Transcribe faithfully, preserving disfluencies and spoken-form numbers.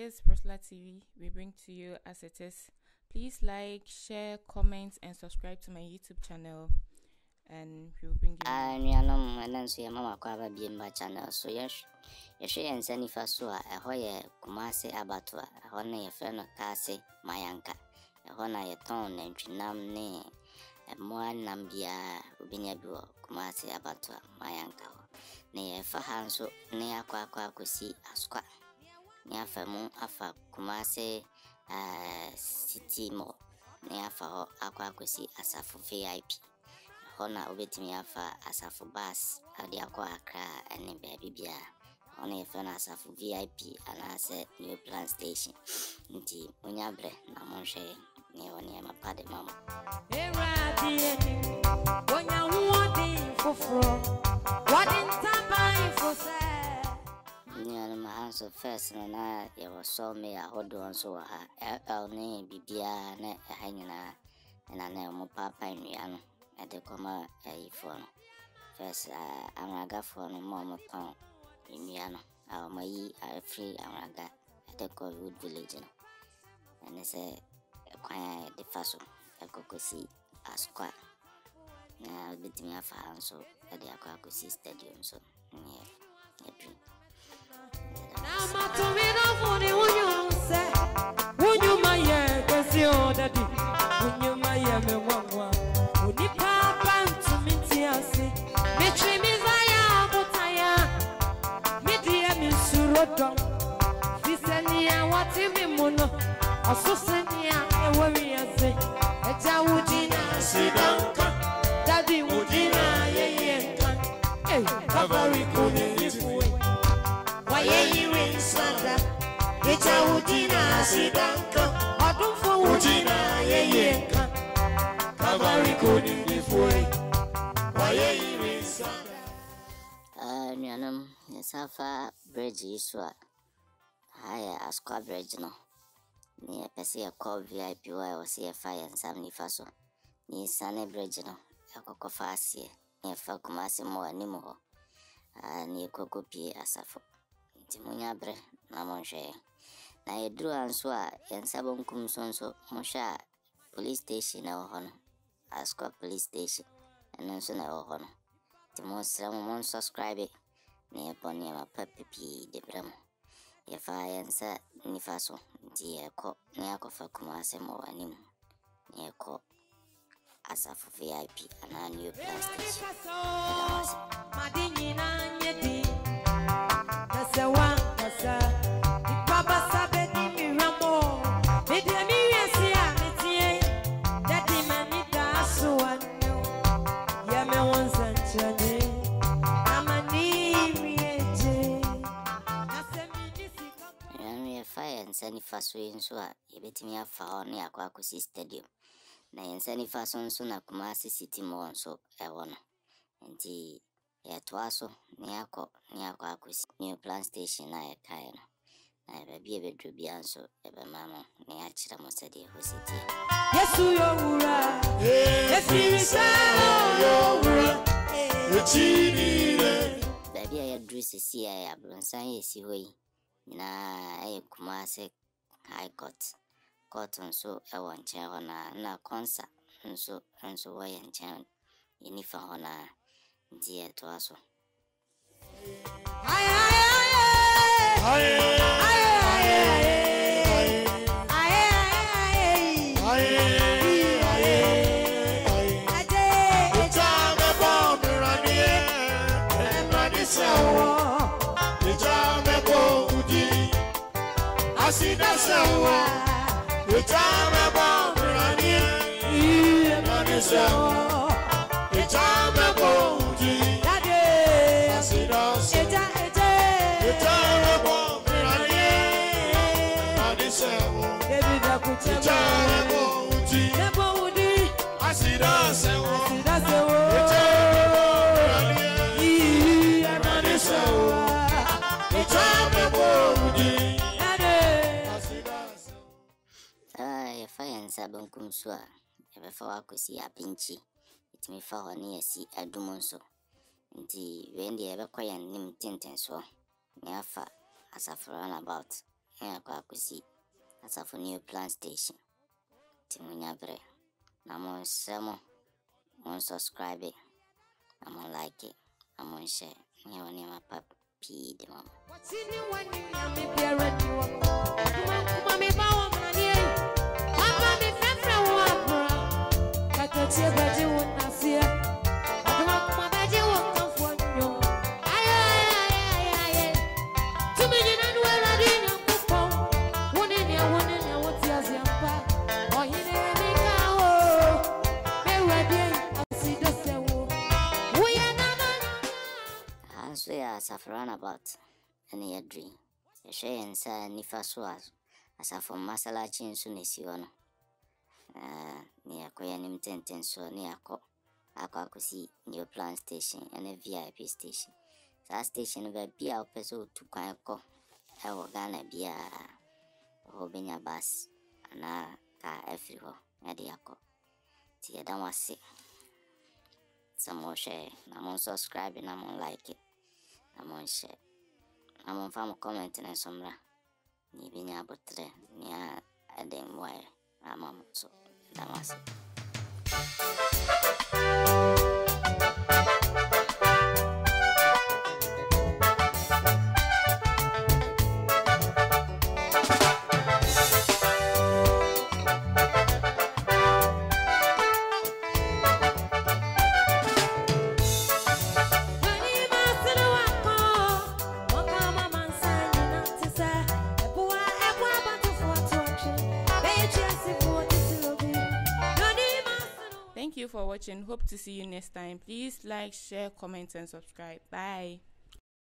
this PRYSCELAR T V we bring to you as it is. Please like, share, comment, and subscribe to my YouTube channel, and we will bring you. Ah, no, no, and then so your mama kwaba be my channel. So yes, you should and send if I saw a hoye Kumasi Abattoir, a honor your friend of Kasi, Mayanka, a honor your tone and trinam ne, a more nambia, Ubinyabua, Kumasi Abattoir, Mayanka. Near Fahanso, near Quaqua Kusi, a squat. Near Famu Afa Kumasi City Mo, near Faho Aqua Kusi, Asafo V I P. Hona ubetimi afa Asafo bus adi akwa Accra and baby bia ona efena Asafo V I P anase new plan station nti onyabre na monhwe ne oni mapade mama eradi onya huodi foforo wadi ntaban fose nyana mahanso first na ye was so me ahodo onso ha el ne bibia na hanyina na na mo papa nwiano at the comma a phone. First, Amaga phone, Mamma Town in Miano. Our Mai are free Amaga at the Wood Village. And they say, acquire the faso, a cocosi, a squat. Now, bit me a fan so at the Aquacosi Stadium. So, yeah, a dream. Now, Matomino for the one you say, when you my year, because you're daddy, when you my year, me one one. Fisania what me mono asusenia e worry ase eja wudina sidanka daddy wudina yeyenka eh kabari kuni ifwe waye yiwe sada eja wudina sidanka adunfo wudina yeyenka kabari kuni ifwe waye yiwe sada ah nyanam Safa bridge iswa haya askwa bridge no ni pese ya call V I P wa o C F I and seventy faso ni sane bridge no akokofa asie ni fa Kumasi mo animo ho ah ni kokopi Asafo nti munyabre na monhwe na edru anso a yensabo nkum sonso mohwa police station na ho no askwa police station enso na ho no nti mo sra mo subscribe ne poni ma papi de bram ye fa yansa ni faso ndi eko ne akofa Kumasi mo anim ne eko Asafo V I P ana new plastic madinyi na nyedi nasewa nasa baba sabe di miramo me de mi yesi a metie daddy mani da so anu ye me won sanchani Sani faso inso a yebetimi afa oni akwa Kumasi Stadium na yensani faso nso na Kumasi City Mall nso ewo no nti ye toaso ni akọ ni akwa Kumasi new plan station na ye kai no na be bia bedru bia nso ebe mama ni akira mo sede ho city Yesu yo wura efirisa yo wura echini be bia ye dru sisi ya abronsan ye si hoyi na ay Kumasi High Court court nso e won chen hona na concert nso nso wo yen chen inifa hona die to aso ay ay ay Asida sawa, itame bombrani, itame sawa, itame bombrani, asida sawa, itame bombrani, itame sawa, itame bombrani, asida sawa, itame bombrani, itame sawa, itame bombrani. Sabonkum swa ebe fa wakosi apinchi itimi fa honi esi adumonso nti wende ebe kwa ya nim tenten so ni afa Asafo about ya kwa kusi Asafo new plan station timunya bre na mon semo mon subscribe na mon like na mon share ni woni ma papi de mama watini wani ya me bere ni wo kuma me ba wo mani e papa me fefre wo abra kaka tie baje wo na fia aduma kuma baje wo kanfo nyo aye aye aye tumi ni na nuwe radina kupo woni ni woni ni woti aziampa oyine ni ka wo me wadi asido sewo wo ya na na so ya safran about any a dream a shay and say nifa swas Asafo masala chin su nesi wono uh ni akoya nim tenten so ni akọ akọ akosi new plan station and a V I P station sa station ba bia opeso tu kwan ko e wo Ghana bia ho benya bus ana ka every ho ya di akọ ti da wase samo share na mon subscribe na mon like it. I'm on share. I'm on farm comment and somra. Ni binya Abattoir ni a adem wire. I'm on so that was it. Thank you for watching. Hope to see you next time. Please like, share, comment, and subscribe. Bye.